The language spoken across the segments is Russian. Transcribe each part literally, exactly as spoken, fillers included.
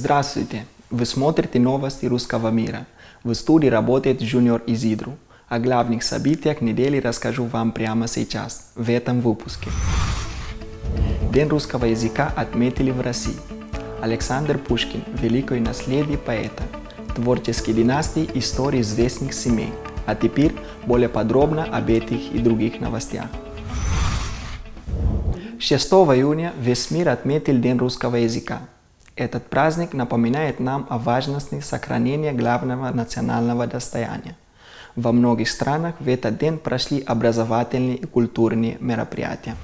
Здравствуйте! Вы смотрите новости русского мира. В студии работает Junior Изидру. О главных событиях недели расскажу вам прямо сейчас, в этом выпуске. День русского языка отметили в России. Александр Пушкин – великое наследие поэта, творческие династии, истории известных семей. А теперь более подробно об этих и других новостях. шестого июня весь мир отметил День русского языка. Этот праздник напоминает нам о важности сохранения главного национального достояния. Во многих странах в этот день прошли образовательные и культурные мероприятия.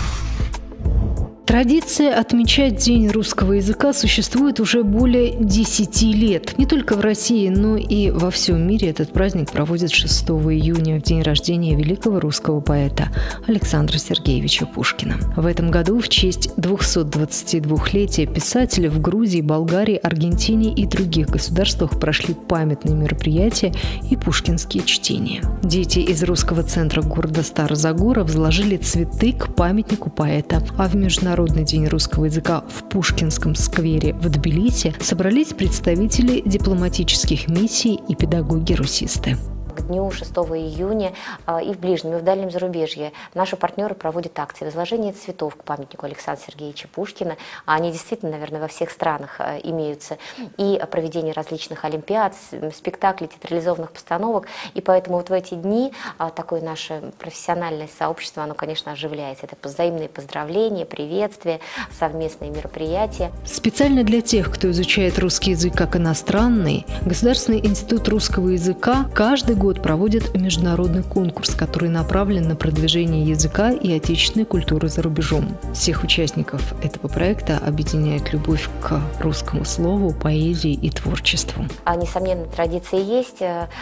Традиция отмечать День русского языка существует уже более десяти лет. Не только в России, но и во всем мире этот праздник проводят шестого июня, в день рождения великого русского поэта Александра Сергеевича Пушкина. В этом году в честь двухсотдвадцатидвухлетия писателя в Грузии, Болгарии, Аргентине и других государствах прошли памятные мероприятия и пушкинские чтения. Дети из русского центра города Стара-Загора возложили цветы к памятнику поэта, а в международном Международный день русского языка в Пушкинском сквере в Тбилиси собрались представители дипломатических миссий и педагоги-русисты. К дню шестого июня и в ближнем, и в дальнем зарубежье наши партнеры проводят акции возложения цветов к памятнику Александра Сергеевича Пушкина. Они действительно, наверное, во всех странах имеются. И проведение различных олимпиад, спектаклей, театрализованных постановок. И поэтому вот в эти дни такое наше профессиональное сообщество, оно, конечно, оживляется. Это взаимные поздравления, приветствия, совместные мероприятия. Специально для тех, кто изучает русский язык как иностранный, Государственный институт русского языка каждый год проводит международный конкурс, который направлен на продвижение языка и отечественной культуры за рубежом. Всех участников этого проекта объединяет любовь к русскому слову, поэзии и творчеству. А, несомненно, традиции есть.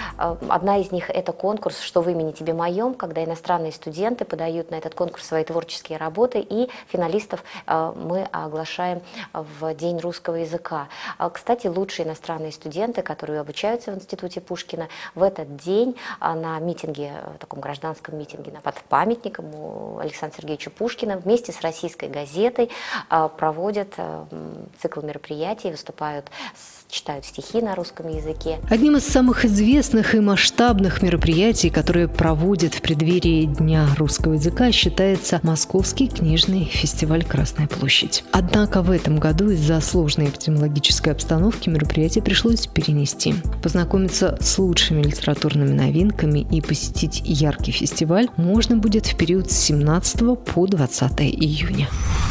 Одна из них – это конкурс «Что в имени тебе моем», когда иностранные студенты подают на этот конкурс свои творческие работы, и финалистов мы оглашаем в День русского языка. Кстати, лучшие иностранные студенты, которые обучаются в Институте Пушкина, в этот день на митинге, таком гражданском митинге под памятником Александру Сергеевичу Пушкину вместе с российской газетой проводят цикл мероприятий, выступают, читают стихи на русском языке. Одним из самых известных и масштабных мероприятий, которые проводят в преддверии Дня русского языка, считается Московский книжный фестиваль «Красная площадь». Однако в этом году из-за сложной эпидемиологической обстановки мероприятие пришлось перенести. Познакомиться с лучшими литературными новинками и посетить яркий фестиваль можно будет в период с семнадцатого по двадцатое июня.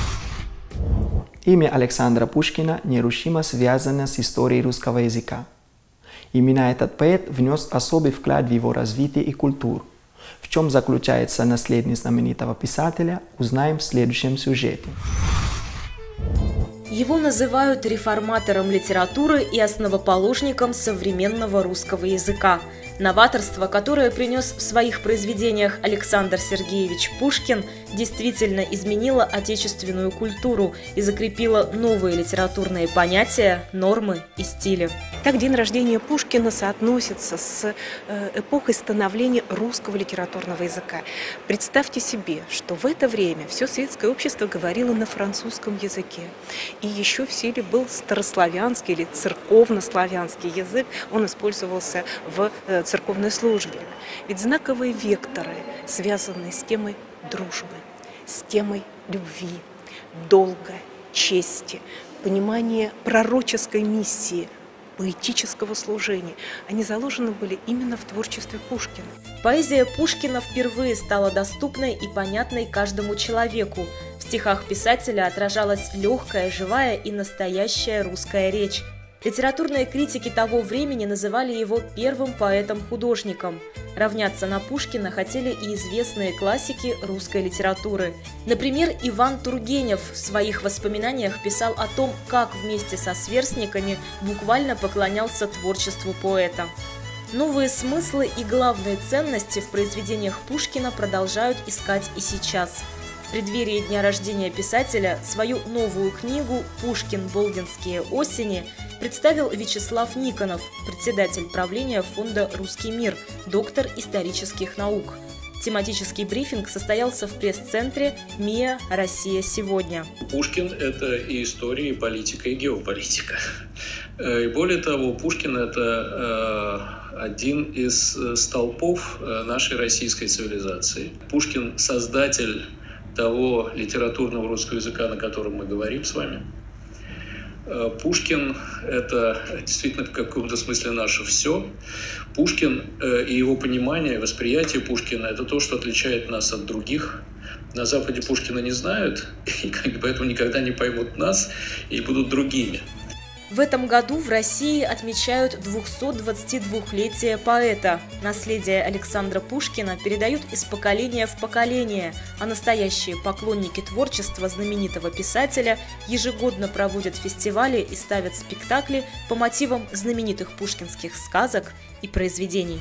Имя Александра Пушкина нерушимо связано с историей русского языка. Именно этот поэт внес особый вклад в его развитие и культуру. В чем заключается наследие знаменитого писателя, узнаем в следующем сюжете. Его называют реформатором литературы и основоположником современного русского языка. Новаторство, которое принес в своих произведениях Александр Сергеевич Пушкин, действительно изменило отечественную культуру и закрепило новые литературные понятия, нормы и стили. Так, день рождения Пушкина соотносится с эпохой становления русского литературного языка. Представьте себе, что в это время все светское общество говорило на французском языке. И еще в силе был старославянский или церковнославянский язык, он использовался в церковной службе. Ведь знаковые векторы, связанные с темой дружбы, с темой любви, долга, чести, понимания пророческой миссии, поэтического служения, они заложены были именно в творчестве Пушкина. Поэзия Пушкина впервые стала доступной и понятной каждому человеку. В стихах писателя отражалась легкая, живая и настоящая русская речь. Литературные критики того времени называли его первым поэтом-художником. Равняться на Пушкина хотели и известные классики русской литературы. Например, Иван Тургенев в своих воспоминаниях писал о том, как вместе со сверстниками буквально поклонялся творчеству поэта. Новые смыслы и главные ценности в произведениях Пушкина продолжают искать и сейчас. В преддверии дня рождения писателя свою новую книгу «Пушкин. Болдинские осени» представил Вячеслав Никонов, председатель правления фонда «Русский мир», доктор исторических наук. Тематический брифинг состоялся в пресс-центре МИА «Россия сегодня». Пушкин – это и история, и политика, и геополитика. И более того, Пушкин – это один из столпов нашей российской цивилизации. Пушкин – создатель того литературного русского языка, на котором мы говорим с вами. Пушкин – это действительно в каком-то смысле наше все. Пушкин и его понимание, восприятие Пушкина – это то, что отличает нас от других. На Западе Пушкина не знают, и поэтому никогда не поймут нас и будут другими. В этом году в России отмечают двухсотдвадцатидвухлетие поэта. Наследие Александра Пушкина передают из поколения в поколение, а настоящие поклонники творчества знаменитого писателя ежегодно проводят фестивали и ставят спектакли по мотивам знаменитых пушкинских сказок и произведений.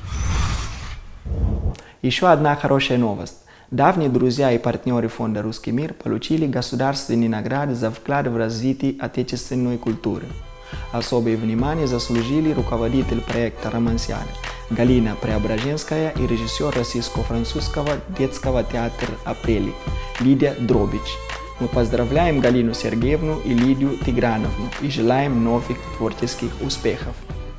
Еще одна хорошая новость. Давние друзья и партнеры фонда «Русский мир» получили государственные награды за вклад в развитие отечественной культуры. Особое внимание заслужили руководитель проекта «Романсиада» Галина Преображенская и режиссер российско-французского детского театра «Апрелик» Лидия Дробич. Мы поздравляем Галину Сергеевну и Лидию Тиграновну и желаем новых творческих успехов.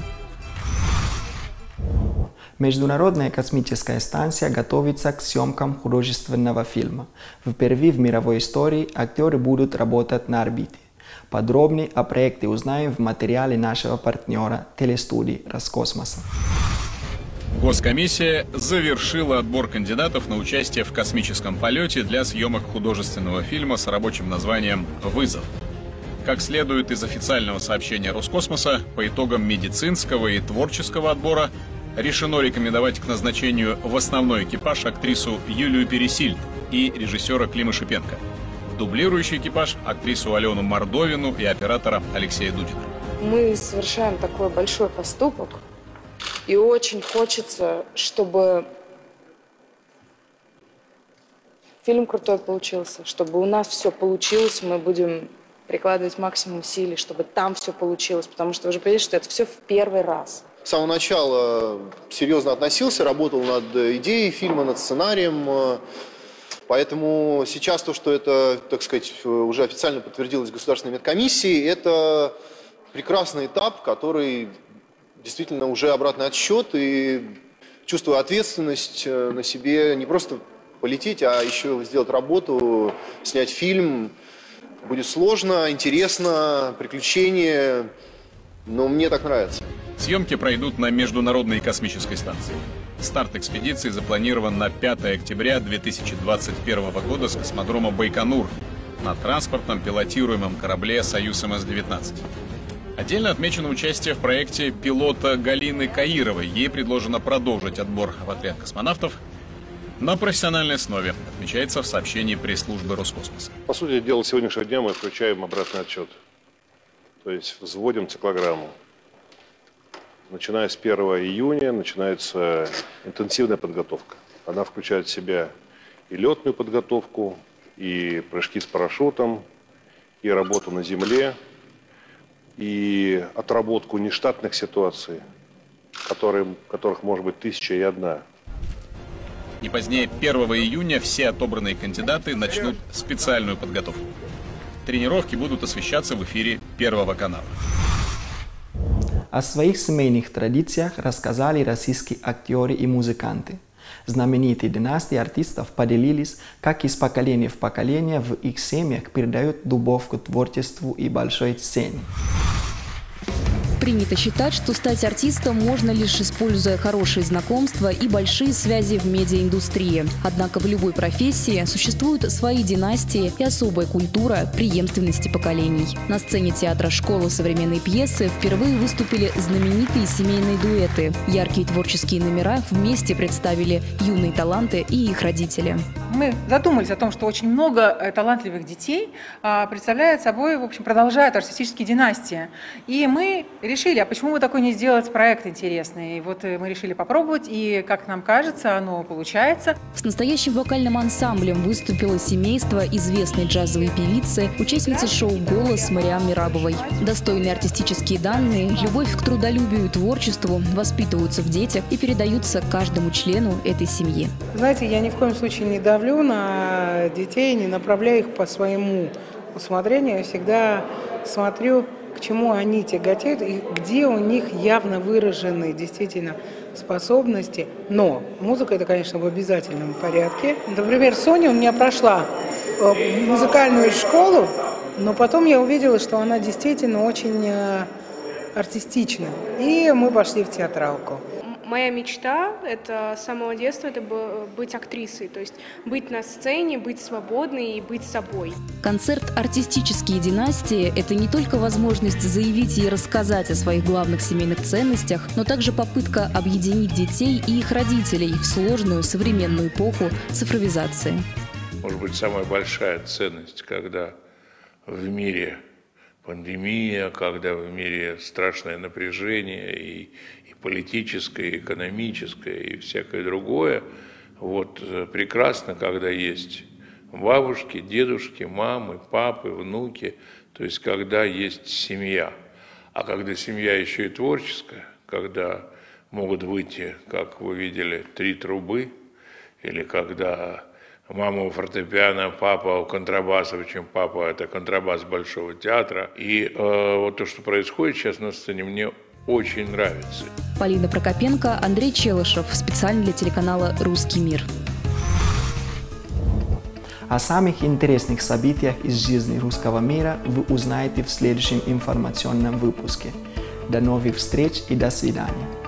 Международная космическая станция готовится к съемкам художественного фильма. Впервые в мировой истории актеры будут работать на орбите. Подробнее о проекте узнаем в материале нашего партнера телестудии «Роскосмоса». Госкомиссия завершила отбор кандидатов на участие в космическом полете для съемок художественного фильма с рабочим названием «Вызов». Как следует из официального сообщения Роскосмоса, по итогам медицинского и творческого отбора решено рекомендовать к назначению в основной экипаж актрису Юлию Пересильд и режиссера Клима Шипенко. В дублирующий экипаж актрису Алену Мордовину и оператора Алексея Дудина. Мы совершаем такой большой поступок, и очень хочется, чтобы фильм крутой получился, чтобы у нас все получилось, мы будем прикладывать максимум усилий, чтобы там все получилось, потому что вы же понимаете, что это все в первый раз. С самого начала серьезно относился, работал над идеей фильма, над сценарием. Поэтому сейчас то, что это, так сказать, уже официально подтвердилось Государственной медкомиссией, это прекрасный этап, который действительно уже обратный отсчет, и чувствую ответственность на себе не просто полететь, а еще сделать работу, снять фильм. Будет сложно, интересно, приключения, но мне так нравится. Съемки пройдут на Международной космической станции. Старт экспедиции запланирован на пятое октября две тысячи двадцать первого года с космодрома Байконур на транспортном пилотируемом корабле «Союз эм эс девятнадцать». Отдельно отмечено участие в проекте пилота Галины Каировой. Ей предложено продолжить отбор в отряд космонавтов на профессиональной основе, отмечается в сообщении пресс-службы Роскосмоса. По сути дела, сегодняшнего дня мы включаем обратный отчет. То есть взводим циклограмму. Начиная с первого июня начинается интенсивная подготовка. Она включает в себя и летную подготовку, и прыжки с парашютом, и работу на земле, и отработку нештатных ситуаций, которые, которых может быть тысяча и одна. Не позднее первого июня все отобранные кандидаты начнут специальную подготовку. Тренировки будут освещаться в эфире Первого канала. О своих семейных традициях рассказали российские актеры и музыканты. Знаменитые династии артистов поделились, как из поколения в поколение в их семьях передают любовь к творчеству и большой сцене. Принято считать, что стать артистом можно лишь используя хорошие знакомства и большие связи в медиаиндустрии. Однако в любой профессии существуют свои династии и особая культура преемственности поколений. На сцене театра «Школа современной пьесы» впервые выступили знаменитые семейные дуэты. Яркие творческие номера вместе представили юные таланты и их родители. мы задумались о том, что очень много талантливых детей представляют собой, в общем, продолжают артистические династии. И мы решили, а почему бы такой не сделать проект интересный? И вот мы решили попробовать, и, как нам кажется, оно получается. С настоящим вокальным ансамблем выступило семейство известной джазовой певицы, участницы шоу «Голос» Мариам Мерабовой. Достойные артистические данные, любовь к трудолюбию и творчеству воспитываются в детях и передаются каждому члену этой семьи. Знаете, я ни в коем случае не давлю на детей, не направляю их по своему усмотрению. Я всегда смотрю, к чему они тяготеют и где у них явно выражены действительно способности. Но музыка — это, конечно, в обязательном порядке. Например, Соня у меня прошла музыкальную школу, но потом я увидела, что она действительно очень артистична. И мы пошли в театралку. Моя мечта – это с самого детства это быть актрисой, то есть быть на сцене, быть свободной и быть собой. Концерт «Артистические династии» – это не только возможность заявить и рассказать о своих главных семейных ценностях, но также попытка объединить детей и их родителей в сложную современную эпоху цифровизации. Может быть, самая большая ценность, когда в мире пандемия, когда в мире страшное напряжение и, и политическое, и экономическое, и всякое другое. Вот прекрасно, когда есть бабушки, дедушки, мамы, папы, внуки, то есть когда есть семья. А когда семья еще и творческая, когда могут выйти, как вы видели, три трубы, или когда мама у фортепиано, папа у контрабаса, причем папа – это контрабас Большого театра. И э, вот то, что происходит сейчас на сцене, мне очень нравится. Полина Прокопенко, Андрей Челышев. Специально для телеканала «Русский мир». О самых интересных событиях из жизни русского мира вы узнаете в следующем информационном выпуске. До новых встреч и до свидания.